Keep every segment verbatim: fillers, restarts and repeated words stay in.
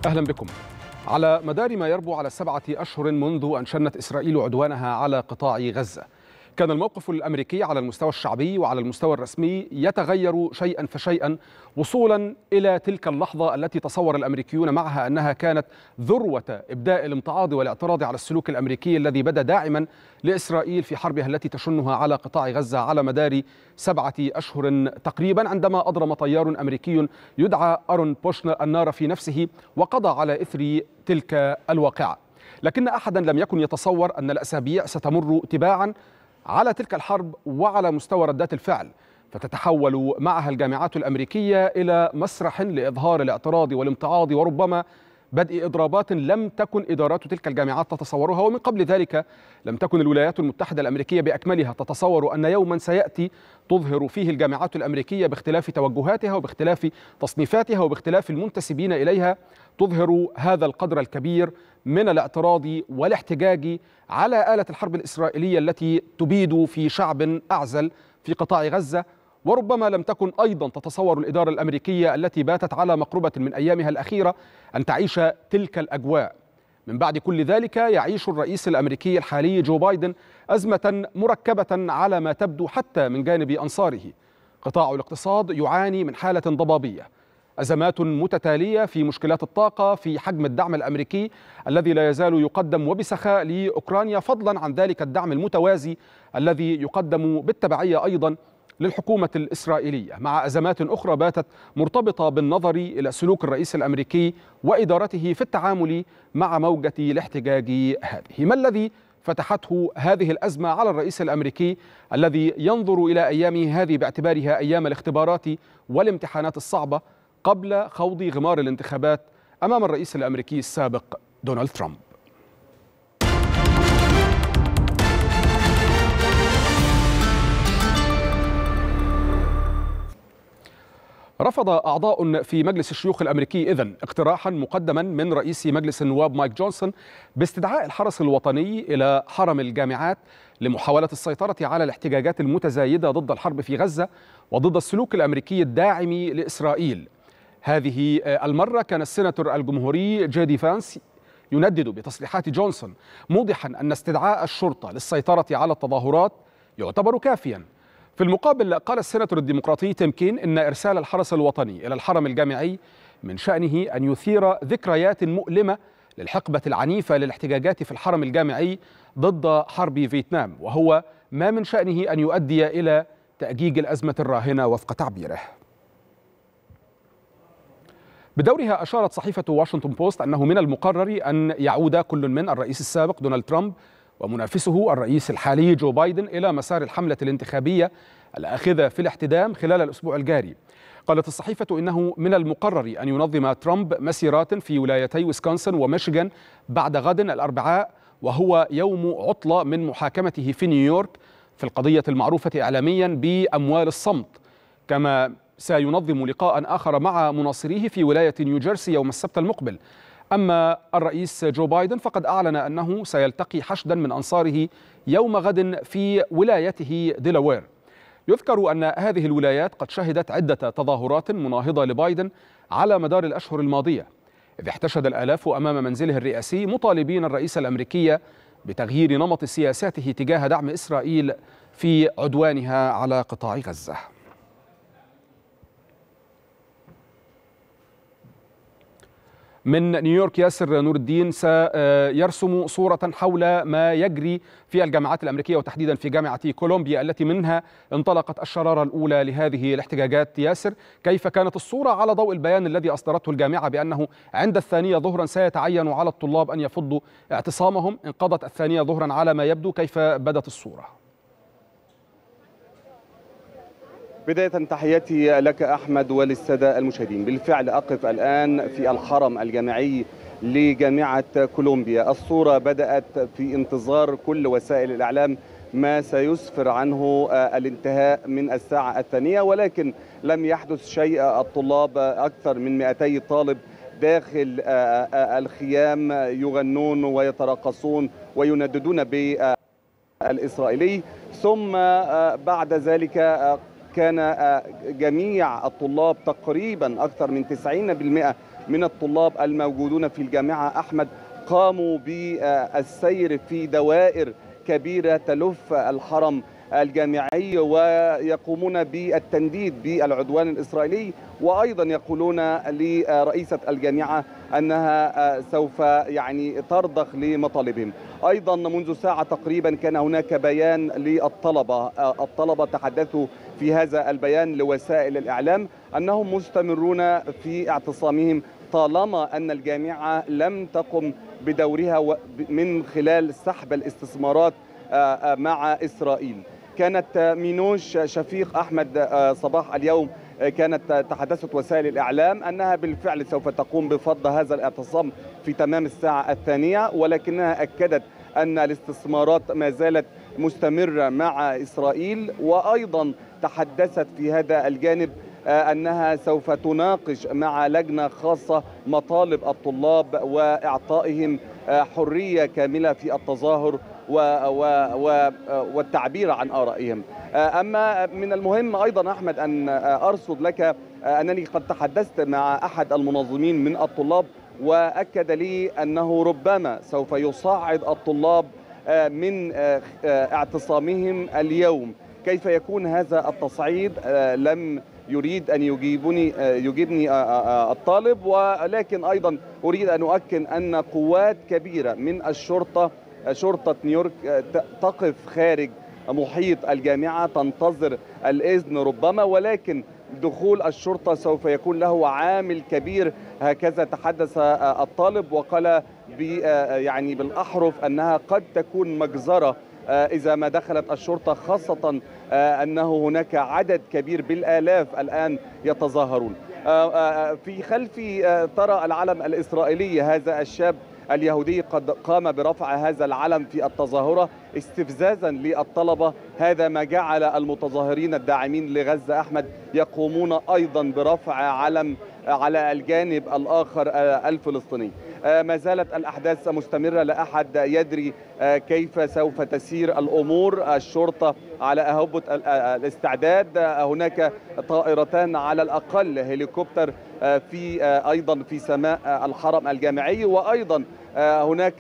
أهلا بكم. على مدار ما يربو على سبعة أشهر منذ أن شنت إسرائيل عدوانها على قطاع غزة، كان الموقف الأمريكي على المستوى الشعبي وعلى المستوى الرسمي يتغير شيئا فشيئا وصولا إلى تلك اللحظة التي تصور الأمريكيون معها أنها كانت ذروة إبداء الامتعاض والاعتراض على السلوك الأمريكي الذي بدا داعما لإسرائيل في حربها التي تشنها على قطاع غزة على مدار سبعة أشهر تقريبا، عندما أضرم طيار أمريكي يدعى أرون بوشنر النار في نفسه وقضى على إثر تلك الواقعة. لكن أحدا لم يكن يتصور أن الأسابيع ستمر تباعا على تلك الحرب وعلى مستوى ردات الفعل، فتتحول معها الجامعات الأمريكية إلى مسرح لإظهار الاعتراض والامتعاض وربما بدء إضرابات لم تكن إدارات تلك الجامعات تتصورها. ومن قبل ذلك لم تكن الولايات المتحدة الأمريكية بأكملها تتصور أن يوما سيأتي تظهر فيه الجامعات الأمريكية باختلاف توجهاتها وباختلاف تصنيفاتها وباختلاف المنتسبين إليها تظهر هذا القدر الكبير من الاعتراض والاحتجاج على آلة الحرب الإسرائيلية التي تبيد في شعب أعزل في قطاع غزة. وربما لم تكن أيضا تتصور الإدارة الأمريكية التي باتت على مقربة من أيامها الأخيرة أن تعيش تلك الأجواء. من بعد كل ذلك يعيش الرئيس الأمريكي الحالي جو بايدن أزمة مركبة على ما تبدو حتى من جانب أنصاره. قطاع الاقتصاد يعاني من حالة ضبابية، أزمات متتالية في مشكلات الطاقة، في حجم الدعم الأمريكي الذي لا يزال يقدم وبسخاء لأوكرانيا، فضلا عن ذلك الدعم المتوازي الذي يقدم بالتبعية أيضا للحكومة الإسرائيلية، مع أزمات أخرى باتت مرتبطة بالنظر إلى سلوك الرئيس الأمريكي وإدارته في التعامل مع موجة الاحتجاج هذه. ما الذي فتحته هذه الأزمة على الرئيس الأمريكي الذي ينظر إلى أيامه هذه باعتبارها أيام الاختبارات والامتحانات الصعبة قبل خوض غمار الانتخابات أمام الرئيس الأمريكي السابق دونالد ترامب؟ رفض أعضاء في مجلس الشيوخ الأمريكي إذن اقتراحا مقدما من رئيس مجلس النواب مايك جونسون باستدعاء الحرس الوطني إلى حرم الجامعات لمحاولة السيطرة على الاحتجاجات المتزايدة ضد الحرب في غزة وضد السلوك الأمريكي الداعم لإسرائيل. هذه المرة كان السيناتور الجمهوري جي دي فانس يندد بتصريحات جونسون موضحا أن استدعاء الشرطة للسيطرة على التظاهرات يعتبر كافيا. في المقابل قال السيناتور الديمقراطي تيم كين إن إرسال الحرس الوطني إلى الحرم الجامعي من شأنه أن يثير ذكريات مؤلمة للحقبة العنيفة للاحتجاجات في الحرم الجامعي ضد حرب فيتنام، وهو ما من شأنه أن يؤدي إلى تأجيج الأزمة الراهنة وفق تعبيره. بدورها أشارت صحيفة واشنطن بوست أنه من المقرر أن يعود كل من الرئيس السابق دونالد ترامب ومنافسه الرئيس الحالي جو بايدن إلى مسار الحملة الانتخابية الآخذة في الاحتدام خلال الأسبوع الجاري. قالت الصحيفة إنه من المقرر أن ينظم ترامب مسيرات في ولايتي ويسكونسن وميشيغان بعد غد الأربعاء، وهو يوم عطلة من محاكمته في نيويورك في القضية المعروفة إعلاميا بأموال الصمت. كما سينظم لقاء آخر مع مناصريه في ولاية نيوجيرسي يوم السبت المقبل. أما الرئيس جو بايدن فقد أعلن أنه سيلتقي حشدا من أنصاره يوم غد في ولايته ديلاوير. يذكر أن هذه الولايات قد شهدت عدة تظاهرات مناهضة لبايدن على مدار الأشهر الماضية، إذ احتشد الآلاف أمام منزله الرئاسي مطالبين الرئيس الأمريكي بتغيير نمط سياساته تجاه دعم إسرائيل في عدوانها على قطاع غزة. من نيويورك ياسر نور الدين سيرسم صورة حول ما يجري في الجامعات الأمريكية وتحديدا في جامعة كولومبيا التي منها انطلقت الشرارة الأولى لهذه الاحتجاجات. ياسر، كيف كانت الصورة على ضوء البيان الذي أصدرته الجامعة بأنه عند الثانية ظهرا سيتعين على الطلاب أن يفضوا اعتصامهم؟ انقضت الثانية ظهرا على ما يبدو، كيف بدت الصورة؟ بداية تحياتي لك أحمد وللسادة المشاهدين. بالفعل أقف الآن في الحرم الجامعي لجامعة كولومبيا. الصورة بدأت في انتظار كل وسائل الإعلام ما سيسفر عنه الانتهاء من الساعة الثانية، ولكن لم يحدث شيء. الطلاب أكثر من مئتي طالب داخل الخيام يغنون ويتراقصون وينددون بالإسرائيلي. ثم بعد ذلك كان جميع الطلاب تقريبا أكثر من تسعين بالمئة من الطلاب الموجودون في الجامعة أحمد قاموا بالسير في دوائر كبيرة تلف الحرم الجامعي ويقومون بالتنديد بالعدوان الإسرائيلي، وأيضا يقولون لرئيسة الجامعة أنها سوف يعني ترضخ لمطالبهم. أيضا منذ ساعة تقريبا كان هناك بيان للطلبة، الطلبة تحدثوا في هذا البيان لوسائل الإعلام أنهم مستمرون في اعتصامهم طالما أن الجامعة لم تقم بدورها من خلال سحب الاستثمارات مع إسرائيل. كانت مينوش شفيق أحمد صباح اليوم كانت تحدثت وسائل الإعلام أنها بالفعل سوف تقوم بفض هذا الاعتصام في تمام الساعة الثانية، ولكنها أكدت أن الاستثمارات ما زالت مستمرة مع إسرائيل، وأيضا تحدثت في هذا الجانب أنها سوف تناقش مع لجنة خاصة مطالب الطلاب وإعطائهم حرية كاملة في التظاهر و و و والتعبير عن آرائهم. أما من المهم أيضا أحمد أن أرصد لك أنني قد تحدثت مع أحد المنظمين من الطلاب، وأكد لي أنه ربما سوف يصعد الطلاب من اعتصامهم اليوم. كيف يكون هذا التصعيد؟ لم يريد أن يجيبني يجيبني الطالب، ولكن أيضا أريد أن أؤكد أن قوات كبيرة من الشرطة، شرطة نيويورك، تقف خارج محيط الجامعة تنتظر الإذن ربما، ولكن دخول الشرطة سوف يكون له عامل كبير. هكذا تحدث الطالب وقال يعني بالأحرف أنها قد تكون مجزرة إذا ما دخلت الشرطة، خاصة أنه هناك عدد كبير بالآلاف الآن يتظاهرون. في خلفي ترى العلم الإسرائيلي، هذا الشاب اليهودي قد قام برفع هذا العلم في التظاهرة استفزازا للطلبة. هذا ما جعل المتظاهرين الداعمين لغزة أحمد يقومون أيضا برفع علم على الجانب الآخر الفلسطيني. ما زالت الأحداث مستمرة، لا أحد يدري كيف سوف تسير الأمور. الشرطة على أهبة الاستعداد، هناك طائرتان على الأقل، هليكوبتر في أيضا في سماء الحرم الجامعي، وأيضا هناك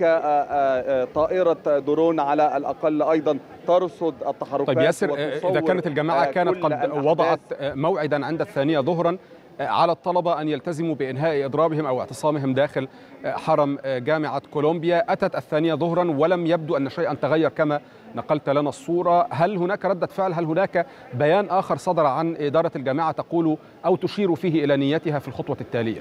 طائرة درون على الأقل أيضا ترصد التحركات. طيب ياسر، إذا كانت الجامعة كانت قد وضعت موعدا عند الثانية ظهرا على الطلبة أن يلتزموا بإنهاء إضرابهم أو اعتصامهم داخل حرم جامعة كولومبيا، أتت الثانية ظهرا ولم يبدو أن شيئا تغير كما نقلت لنا الصورة. هل هناك ردة فعل؟ هل هناك بيان آخر صدر عن إدارة الجامعة تقول أو تشير فيه إلى نيتها في الخطوة التالية؟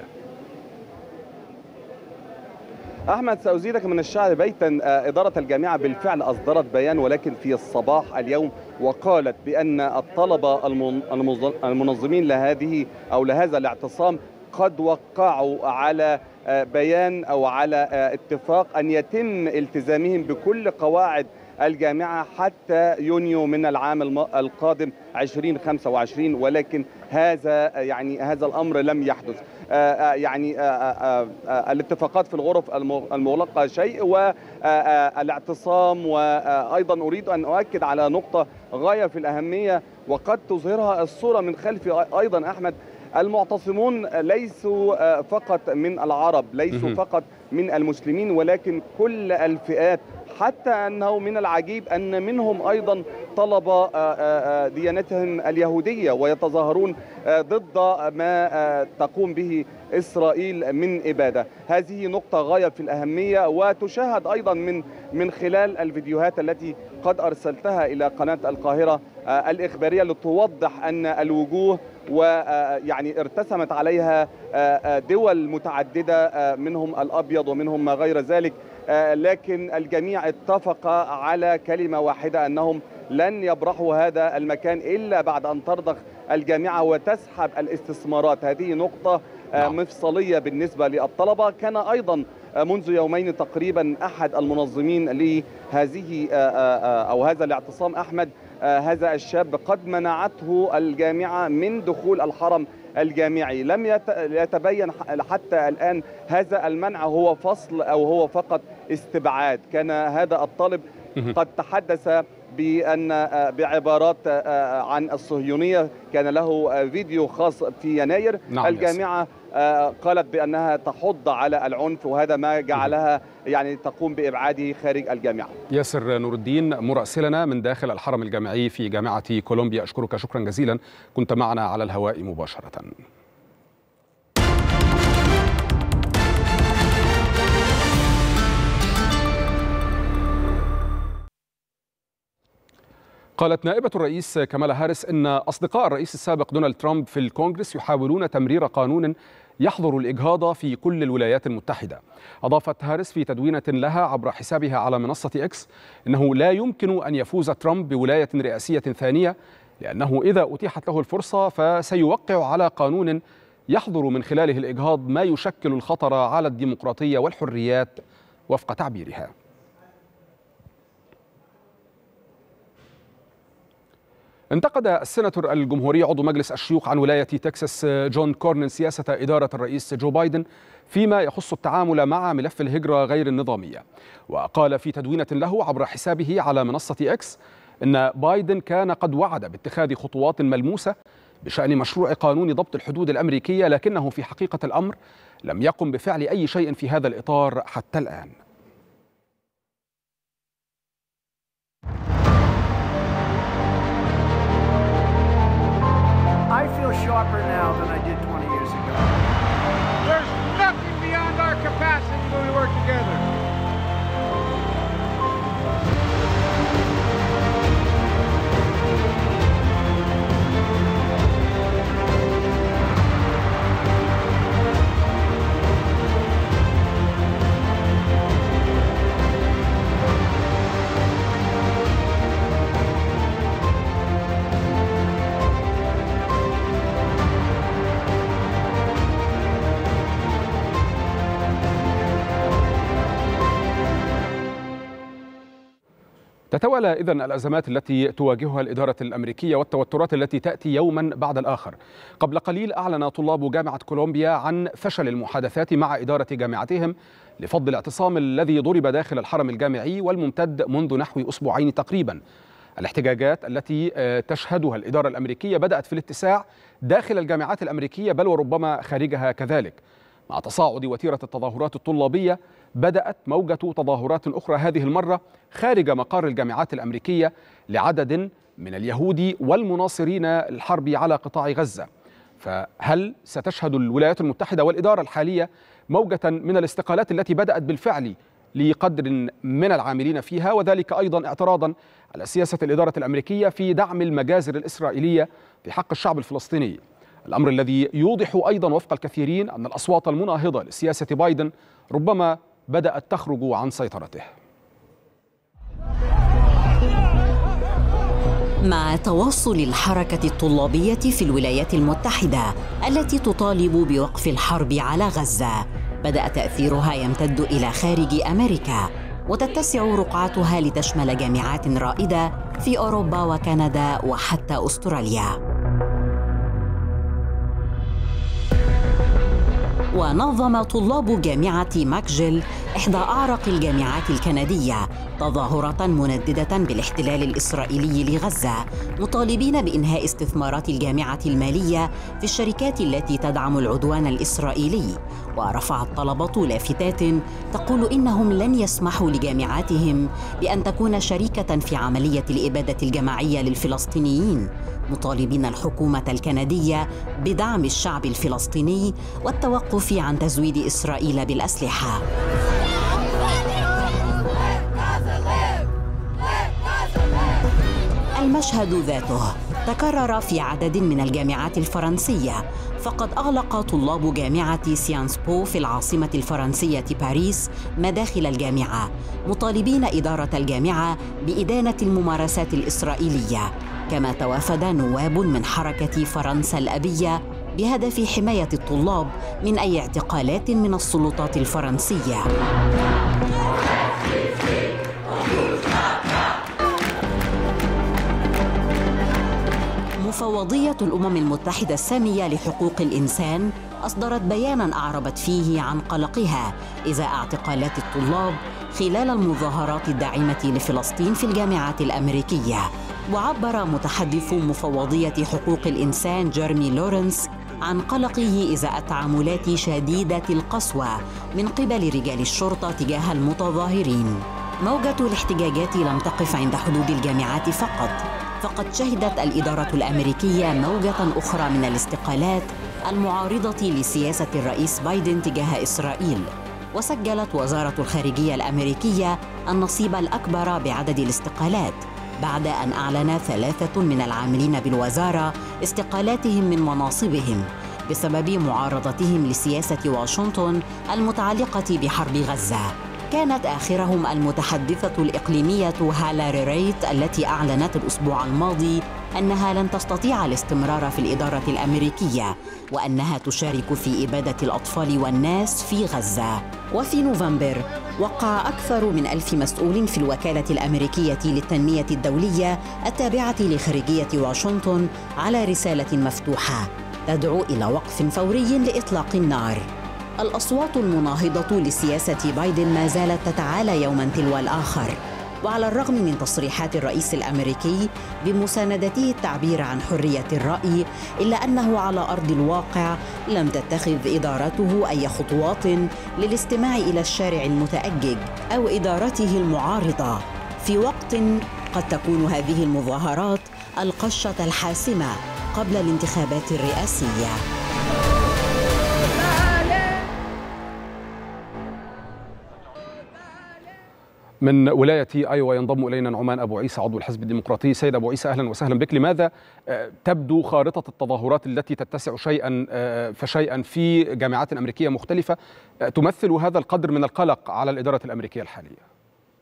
أحمد، سأزيدك من الشعر بيتا. إدارة الجامعة بالفعل أصدرت بيان ولكن في الصباح اليوم، وقالت بأن الطلبة المنظمين لهذه أو لهذا الاعتصام قد وقعوا على بيان أو على اتفاق أن يتم التزامهم بكل قواعد الجامعة حتى يونيو من العام القادم ألفين وخمسة وعشرين، ولكن هذا يعني هذا الأمر لم يحدث. يعني الاتفاقات في الغرف المغلقة شيء، والاعتصام. وأيضا أريد أن أؤكد على نقطة غاية في الأهمية وقد تظهرها الصورة من خلفي أيضا أحمد. المعتصمون ليسوا فقط من العرب، ليسوا فقط من المسلمين، ولكن كل الفئات، حتى أنه من العجيب أن منهم أيضا طلبة ديانتهم اليهودية ويتظاهرون ضد ما تقوم به إسرائيل من إبادة. هذه نقطة غاية في الأهمية، وتشاهد أيضا من من خلال الفيديوهات التي قد أرسلتها إلى قناة القاهرة الإخبارية لتوضح أن الوجوه ويعني ارتسمت عليها دول متعددة، منهم الأبيض ومنهم ما غير ذلك، لكن الجميع اتفق على كلمة واحدة أنهم لن يبرحوا هذا المكان إلا بعد أن ترضخ الجامعة وتسحب الاستثمارات. هذه نقطة مفصلية بالنسبة للطلبة. كان أيضا منذ يومين تقريبا أحد المنظمين لهذه أو هذا الاعتصام أحمد، هذا الشاب قد منعته الجامعة من دخول الحرم الجامعي. لم يتبين حتى الآن هذا المنع هو فصل أو هو فقط استبعاد. كان هذا الطالب قد تحدث بأن بعبارات عن الصهيونية. كان له فيديو خاص في يناير. نعم. الجامعة قالت بأنها تحض على العنف، وهذا ما جعلها يعني تقوم بإبعاده خارج الجامعة. ياسر نور الدين مراسلنا من داخل الحرم الجامعي في جامعة كولومبيا، أشكرك شكرا جزيلا، كنت معنا على الهواء مباشرة. قالت نائبة الرئيس كامالا هاريس إن أصدقاء الرئيس السابق دونالد ترامب في الكونغرس يحاولون تمرير قانون يحظر الإجهاض في كل الولايات المتحدة. أضافت هاريس في تدوينة لها عبر حسابها على منصة إكس إنه لا يمكن أن يفوز ترامب بولاية رئاسية ثانية، لأنه إذا أتيحت له الفرصة فسيوقع على قانون يحظر من خلاله الإجهاض، ما يشكل الخطر على الديمقراطية والحريات وفق تعبيرها. انتقد السيناتور الجمهوري عضو مجلس الشيوخ عن ولاية تكساس جون كورنين سياسة إدارة الرئيس جو بايدن فيما يخص التعامل مع ملف الهجرة غير النظامية. وقال في تدوينة له عبر حسابه على منصة إكس إن بايدن كان قد وعد باتخاذ خطوات ملموسة بشأن مشروع قانون ضبط الحدود الأمريكية، لكنه في حقيقة الأمر لم يقم بفعل أي شيء في هذا الإطار حتى الآن. I feel sharper now than I did twenty years ago. There's nothing beyond our capacity when we work together. تتوالى إذن الأزمات التي تواجهها الإدارة الأمريكية والتوترات التي تأتي يوما بعد الآخر. قبل قليل أعلن طلاب جامعة كولومبيا عن فشل المحادثات مع إدارة جامعتهم لفض الاعتصام الذي ضرب داخل الحرم الجامعي والممتد منذ نحو أسبوعين تقريبا. الاحتجاجات التي تشهدها الإدارة الأمريكية بدأت في الاتساع داخل الجامعات الأمريكية بل وربما خارجها كذلك. مع تصاعد وتيرة التظاهرات الطلابية بدأت موجة تظاهرات أخرى هذه المرة خارج مقار الجامعات الأمريكية لعدد من اليهود والمناصرين الحرب على قطاع غزة. فهل ستشهد الولايات المتحدة والإدارة الحالية موجة من الاستقالات التي بدأت بالفعل لقدر من العاملين فيها، وذلك أيضا اعتراضا على سياسة الإدارة الأمريكية في دعم المجازر الإسرائيلية في حق الشعب الفلسطيني؟ الأمر الذي يوضح أيضا وفق الكثيرين أن الأصوات المناهضة لسياسة بايدن ربما بدأت تخرج عن سيطرته. مع تواصل الحركة الطلابية في الولايات المتحدة التي تطالب بوقف الحرب على غزة، بدأ تأثيرها يمتد إلى خارج أمريكا، وتتسع رقعتها لتشمل جامعات رائدة في أوروبا وكندا وحتى أستراليا. ونظم طلاب جامعة ماكجيل إحدى أعرق الجامعات الكندية تظاهرة منددة بالاحتلال الإسرائيلي لغزة، مطالبين بإنهاء استثمارات الجامعة المالية في الشركات التي تدعم العدوان الإسرائيلي. ورفع الطلبة لافتات تقول إنهم لن يسمحوا لجامعاتهم بأن تكون شريكة في عملية الإبادة الجماعية للفلسطينيين، مطالبين الحكومة الكندية بدعم الشعب الفلسطيني والتوقف عن تزويد إسرائيل بالأسلحة. المشهد ذاته تكرر في عدد من الجامعات الفرنسية، فقد أغلق طلاب جامعة سيانس بو في العاصمة الفرنسية باريس مداخل الجامعة، مطالبين إدارة الجامعة بإدانة الممارسات الإسرائيلية. كما توافد نواب من حركة فرنسا الأبية بهدف حماية الطلاب من أي اعتقالات من السلطات الفرنسية. مفوضية الأمم المتحدة السامية لحقوق الإنسان أصدرت بياناً أعربت فيه عن قلقها إزاء اعتقالات الطلاب خلال المظاهرات الداعمة لفلسطين في الجامعات الأمريكية. وعبر متحدث مفوضية حقوق الإنسان جيرمي لورنس عن قلقه إزاء التعاملات شديدة القسوة من قبل رجال الشرطة تجاه المتظاهرين. موجة الاحتجاجات لم تقف عند حدود الجامعات فقط، فقد شهدت الإدارة الأمريكية موجة أخرى من الاستقالات المعارضة لسياسة الرئيس بايدن تجاه إسرائيل. وسجلت وزارة الخارجية الأمريكية النصيب الأكبر بعدد الاستقالات، بعد أن أعلن ثلاثة من العاملين بالوزارة استقالاتهم من مناصبهم بسبب معارضتهم لسياسة واشنطن المتعلقة بحرب غزة. كانت آخرهم المتحدثة الإقليمية هالاري ريت التي أعلنت الأسبوع الماضي أنها لن تستطيع الاستمرار في الإدارة الأمريكية وأنها تشارك في إبادة الأطفال والناس في غزة. وفي نوفمبر وقع أكثر من ألف مسؤول في الوكالة الأمريكية للتنمية الدولية التابعة لخارجية واشنطن على رسالة مفتوحة تدعو إلى وقف فوري لإطلاق النار. الأصوات المناهضة لسياسة بايدن ما زالت تتعالى يوماً تلو الآخر، وعلى الرغم من تصريحات الرئيس الأمريكي بمساندته التعبير عن حرية الرأي، إلا أنه على أرض الواقع لم تتخذ إدارته أي خطوات للاستماع إلى الشارع المتأجج أو إدارته المعارضة، في وقت قد تكون هذه المظاهرات القشة الحاسمة قبل الانتخابات الرئاسية. من ولاية أيوا ينضم إلينا نعمان أبو عيسى عضو الحزب الديمقراطي. سيد أبو عيسى أهلا وسهلا بك. لماذا تبدو خارطة التظاهرات التي تتسع شيئا فشيئا في جامعات أمريكية مختلفة تمثل هذا القدر من القلق على الإدارة الأمريكية الحالية؟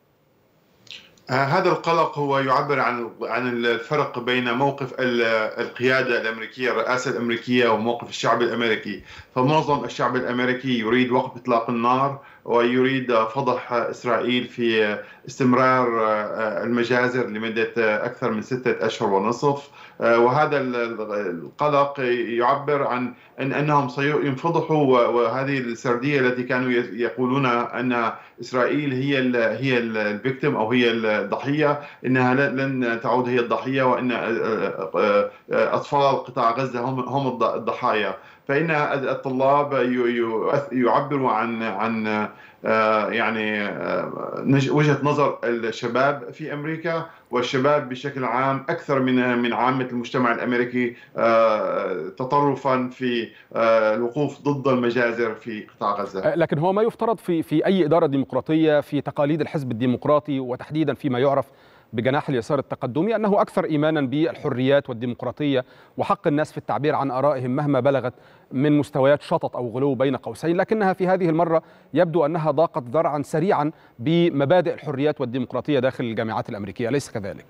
هذا القلق هو يعبر عن عن الفرق بين موقف القيادة الأمريكية، الرئاسة الأمريكية، وموقف الشعب الأمريكي. فمعظم الشعب الأمريكي يريد وقف إطلاق النار ويريد فضح إسرائيل في استمرار المجازر لمدة أكثر من ستة أشهر ونصف. وهذا القلق يعبر عن أن أنهم سينفضحوا، وهذه السردية التي كانوا يقولون أن إسرائيل هي ال هي الفيكتيم أو هي الضحية، إنها لن تعود هي الضحية، وأن أطفال قطاع غزة هم هم الضحايا. فإن الطلاب يعبروا عن عن يعني وجهة نظر الشباب في أمريكا، والشباب بشكل عام أكثر من من عامة المجتمع الأمريكي تطرفا في الوقوف ضد المجازر في قطاع غزة. لكن هو ما يفترض في في أي إدارة ديمقراطية في تقاليد الحزب الديمقراطي، وتحديدا فيما يعرف بجناح اليسار التقدمي، أنه أكثر إيمانا بالحريات والديمقراطية وحق الناس في التعبير عن آرائهم مهما بلغت من مستويات شطط أو غلو بين قوسين، لكنها في هذه المرة يبدو أنها ضاقت ذرعا سريعا بمبادئ الحريات والديمقراطية داخل الجامعات الأمريكية، أليس كذلك؟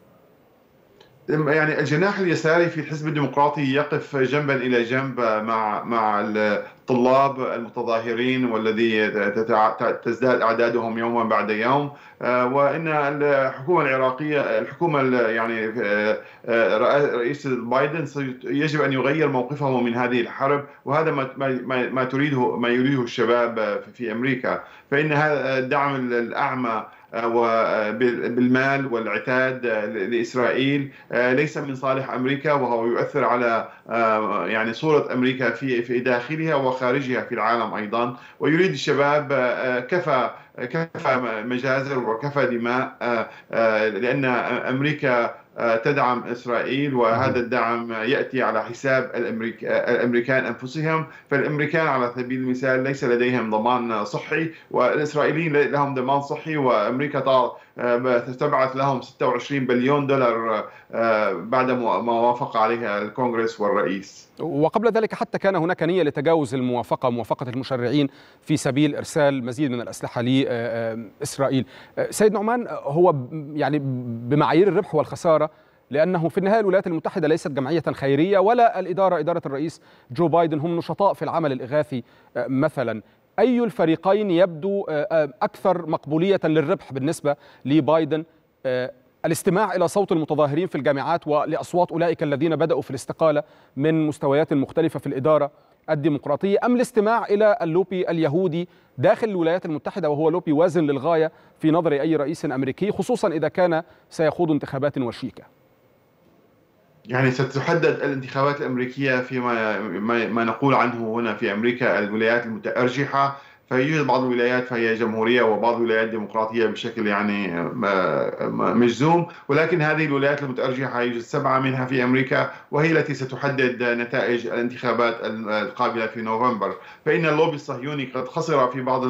يعني الجناح اليساري في الحزب الديمقراطي يقف جنبا إلى جنب مع مع الطلاب المتظاهرين والذي تزداد أعدادهم يوما بعد يوم، وإن الحكومة العراقية الحكومة يعني رئيس بايدن يجب أن يغير موقفه من هذه الحرب، وهذا ما ما تريده ما يريده الشباب في أمريكا. فإن هذا الدعم الأعمى بالمال والعتاد لإسرائيل ليس من صالح أمريكا، وهو يؤثر على يعني صورة أمريكا في في داخلها وخارجها في العالم أيضا. ويريد الشباب كفى كفى مجازر وكفى دماء، لأن أمريكا تدعم إسرائيل، وهذا الدعم يأتي على حساب الأمريك... الأمريكان أنفسهم. فالأمريكان على سبيل المثال ليس لديهم ضمان صحي، والإسرائيليين لهم ضمان صحي، وأمريكا تبعث لهم ستة وعشرين بليون دولار بعد ما وافق عليها الكونغرس والرئيس. وقبل ذلك حتى كان هناك نية لتجاوز الموافقة، موافقة المشرعين في سبيل إرسال مزيد من الأسلحة لإسرائيل. سيد نعمان، هو يعني بمعايير الربح والخسارة، لأنه في النهاية الولايات المتحدة ليست جمعية خيرية، ولا الإدارة إدارة الرئيس جو بايدن هم نشطاء في العمل الإغاثي مثلا. أي الفريقين يبدو أكثر مقبولية للربح بالنسبة لبايدن؟ الاستماع إلى صوت المتظاهرين في الجامعات ولأصوات أولئك الذين بدأوا في الاستقالة من مستويات مختلفة في الإدارة، الديمقراطية أم الاستماع إلى اللوبي اليهودي داخل الولايات المتحدة، وهو لوبي وازن للغاية في نظر أي رئيس أمريكي، خصوصا إذا كان سيخوض انتخابات وشيكة؟ يعني ستحدد الانتخابات الأمريكية فيما ما نقول عنه هنا في أمريكا الولايات المتأرجحة، فيوجد بعض الولايات فهي جمهورية وبعض الولايات ديمقراطية بشكل يعني مجزوم، ولكن هذه الولايات المتأرجحة يوجد سبعة منها في أمريكا، وهي التي ستحدد نتائج الانتخابات القابلة في نوفمبر. فإن اللوبي الصهيوني قد خسر في بعض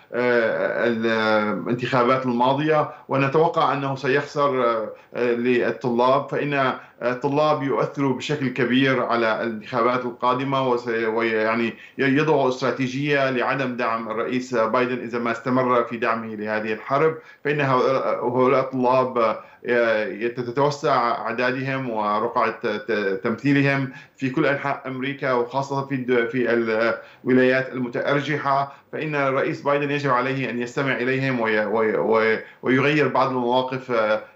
الانتخابات الماضية، ونتوقع أنه سيخسر للطلاب، فإن الطلاب يؤثروا بشكل كبير على الانتخابات القادمة، ويعني يضعوا استراتيجية لعدم دعم الرئيس بايدن إذا ما استمر في دعمه لهذه الحرب. فإن هؤلاء الطلاب تتوسع أعدادهم ورقعة تمثيلهم في كل أنحاء أمريكا، وخاصة في في الولايات المتأرجحة. فإن الرئيس بايدن يجب عليه أن يستمع إليهم ويغير بعض المواقف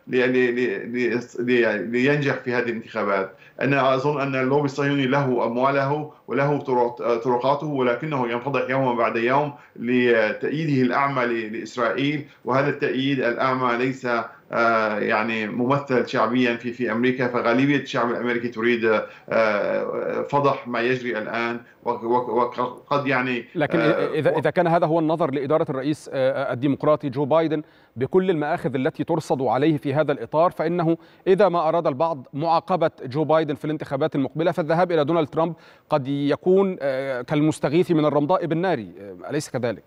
لينجح في هذه الانتخابات. أنا أظن أن اللوبي الصهيوني له أمواله وله طرقاته، ولكنه ينفضح يوم بعد يوم لتأييده الأعمى لإسرائيل، وهذا التأييد الأعمى ليس يعني ممثل شعبيا في في امريكا. فغالبيه الشعب الامريكي تريد فضح ما يجري الان، وقد يعني لكن اذا اذا كان هذا هو النظر لاداره الرئيس الديمقراطي جو بايدن بكل المآخذ التي ترصد عليه في هذا الاطار، فانه اذا ما اراد البعض معاقبه جو بايدن في الانتخابات المقبله فالذهاب الى دونالد ترامب قد يكون كالمستغيث من الرمضاء بالنار، اليس كذلك؟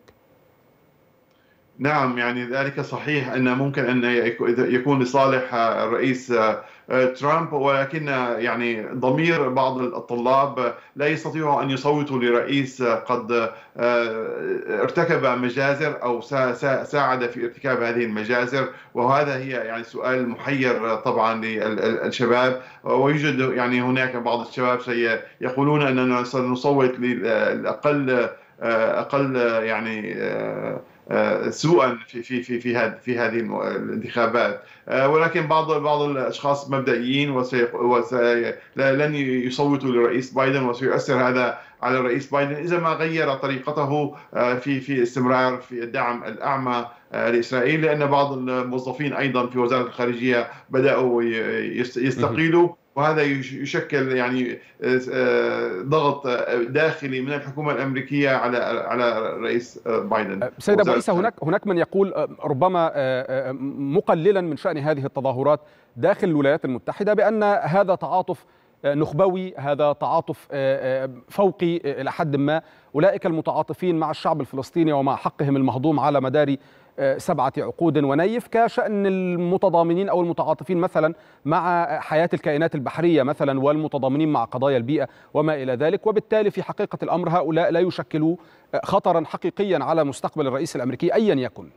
نعم، يعني ذلك صحيح أن ممكن أن يكون لصالح الرئيس ترامب، ولكن يعني ضمير بعض الطلاب لا يستطيعوا أن يصوتوا لرئيس قد ارتكب مجازر أو ساعد في ارتكاب هذه المجازر، وهذا هي يعني سؤال محير طبعا للشباب. ويوجد يعني هناك بعض الشباب سيقولون أننا سنصوت للأقل أقل يعني سوءا في في في في هذه في هذه الانتخابات، ولكن بعض بعض الاشخاص مبدئيين ولن يصوتوا للرئيس بايدن، وسيؤثر هذا على الرئيس بايدن اذا ما غير طريقته في في استمرار في الدعم الاعمى لاسرائيل، لان بعض الموظفين ايضا في وزاره الخارجيه بداوا يستقيلوا، وهذا يشكل يعني ضغط داخلي من الحكومة الأمريكية على على الرئيس بايدن. سيد أبو عيسى، هناك هناك من يقول ربما مقللا من شأن هذه التظاهرات داخل الولايات المتحدة بأن هذا تعاطف نخبوي، هذا تعاطف فوقي إلى حد ما، أولئك المتعاطفين مع الشعب الفلسطيني ومع حقهم المهضوم على مدار سبعة عقود ونيف، كشأن المتضامنين أو المتعاطفين مثلا مع حياة الكائنات البحرية مثلا، والمتضامنين مع قضايا البيئة وما إلى ذلك. وبالتالي في حقيقة الأمر هؤلاء لا يشكلوا خطرا حقيقيا على مستقبل الرئيس الأمريكي أيا يكن.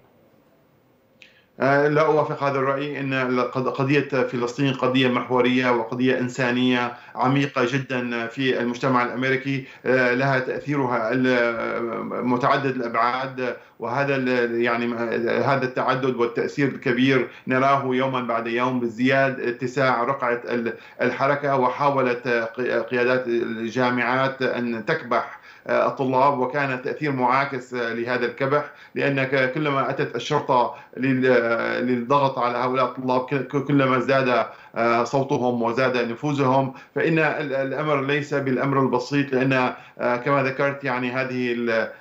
لا أوافق هذا الرأي. إن قضية فلسطين قضية محورية وقضية إنسانية عميقة جدا في المجتمع الأمريكي، لها تأثيرها متعدد الأبعاد، وهذا يعني هذا التعدد والتأثير الكبير نراه يوما بعد يوم بازدياد اتساع رقعة الحركة. وحاولت قيادات الجامعات أن تكبح الطلاب، وكان تأثير معاكس لهذا الكبح، لأن كلما أتت الشرطة للضغط على هؤلاء الطلاب كلما ازداد صوتهم وزاد نفوذهم. فإن الأمر ليس بالأمر البسيط، لأن كما ذكرت يعني هذه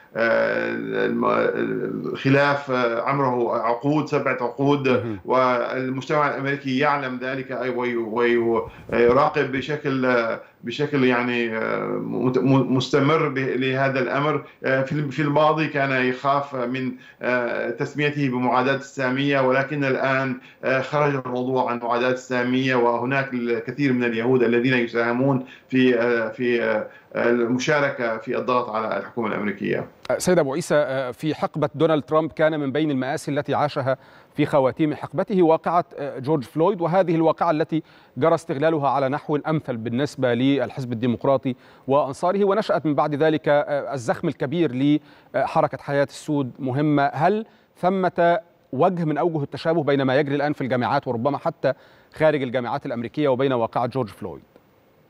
الخلاف عمره عقود، سبعة عقود، والمجتمع الأمريكي يعلم ذلك ويراقب بشكل بشكل يعني مستمر لهذا الأمر. في الماضي كان يخاف من تسميته بمعاداة السامية، ولكن الآن خرج الموضوع عن معاداة السامية، وهناك الكثير من اليهود الذين يساهمون في في المشاركة في الضغط على الحكومة الأمريكية. سيد أبو عيسى، في حقبة دونالد ترامب كان من بين المآسي التي عاشها في خواتيم حقبته واقعة جورج فلويد، وهذه الواقعة التي جرى استغلالها على نحو أمثل بالنسبة للحزب الديمقراطي وأنصاره، ونشأت من بعد ذلك الزخم الكبير لحركة حياة السود مهمة. هل ثمة وجه من أوجه التشابه بين ما يجري الآن في الجامعات وربما حتى خارج الجامعات الأمريكية وبين واقعة جورج فلويد؟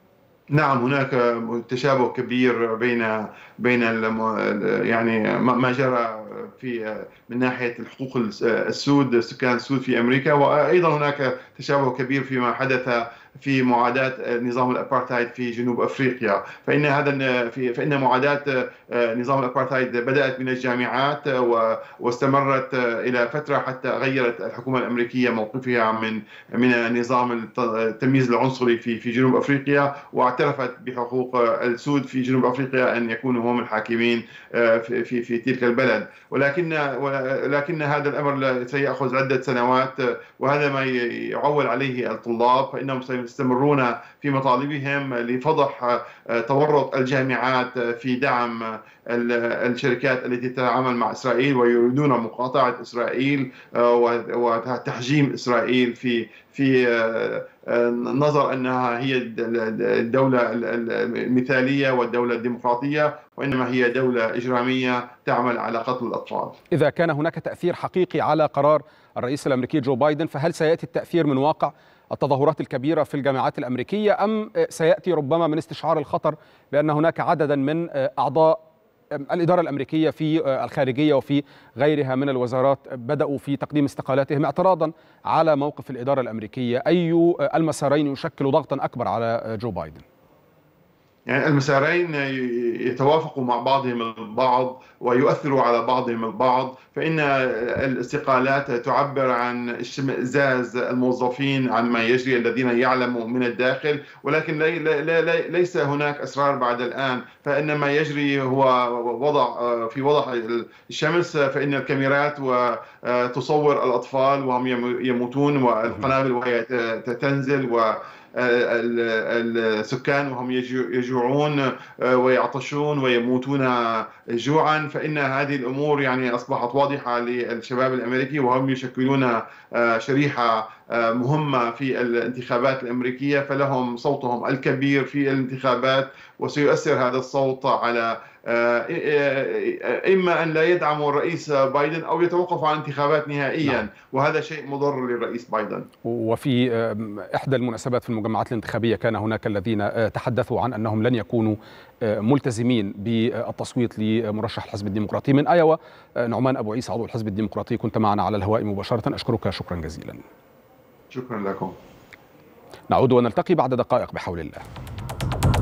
نعم، هناك تشابه كبير بين بين يعني ما جرى في من ناحيه الحقوق السود سكان السود في امريكا، وايضا هناك تشابه كبير فيما حدث في معاداة نظام الأبارتهايد في جنوب أفريقيا. فإن هذا فإن معاداة نظام الأبارتهايد بدأت من الجامعات واستمرت إلى فترة حتى غيرت الحكومة الأمريكية موقفها من من نظام التمييز العنصري في في جنوب أفريقيا، واعترفت بحقوق السود في جنوب أفريقيا أن يكونوا هم الحاكمين في في في تلك البلد. ولكن ولكن هذا الأمر سيأخذ عدة سنوات، وهذا ما يعول عليه الطلاب، فإنهم يستمرون في مطالبهم لفضح تورط الجامعات في دعم الشركات التي تتعامل مع إسرائيل، ويريدون مقاطعة إسرائيل وتحجيم إسرائيل في في نظر أنها هي الدولة المثالية والدولة الديمقراطية، وإنما هي دولة إجرامية تعمل على قتل الأطفال. إذا كان هناك تأثير حقيقي على قرار الرئيس الأمريكي جو بايدن، فهل سيأتي التأثير من واقع التظاهرات الكبيرة في الجامعات الأمريكية، أم سيأتي ربما من استشعار الخطر بأن هناك عددا من أعضاء الإدارة الأمريكية في الخارجية وفي غيرها من الوزارات بدأوا في تقديم استقالاتهم اعتراضا على موقف الإدارة الأمريكية؟ أي المسارين يشكل ضغطا أكبر على جو بايدن؟ يعني المسارين يتوافقوا مع بعضهم البعض ويؤثروا على بعضهم البعض. فإن الاستقالات تعبر عن اشمئزاز الموظفين عن ما يجري الذين يعلموا من الداخل، ولكن لي لي لي ليس هناك أسرار بعد الآن. فإن ما يجري هو وضع في وضع الشمس، فإن الكاميرات تصور الأطفال وهم يموتون والقنابل وهي تنزل، و السكان وهم يجوعون ويعطشون ويموتون جوعا. فإن هذه الأمور يعني أصبحت واضحة للشباب الأمريكي، وهم يشكلون شريحة مهمة في الانتخابات الأمريكية، فلهم صوتهم الكبير في الانتخابات، وسيؤثر هذا الصوت على إما أن لا يدعموا الرئيس بايدن أو يتوقفوا عن انتخابات نهائيا. نعم. وهذا شيء مضر للرئيس بايدن. وفي إحدى المناسبات في المجمعات الانتخابية كان هناك الذين تحدثوا عن أنهم لن يكونوا ملتزمين بالتصويت لمرشح الحزب الديمقراطي من أيوا. نعمان أبو عيسى عضو الحزب الديمقراطي، كنت معنا على الهواء مباشرة، أشكرك شكرا جزيلا. شكرا لكم. نعود ونلتقي بعد دقائق بحول الله.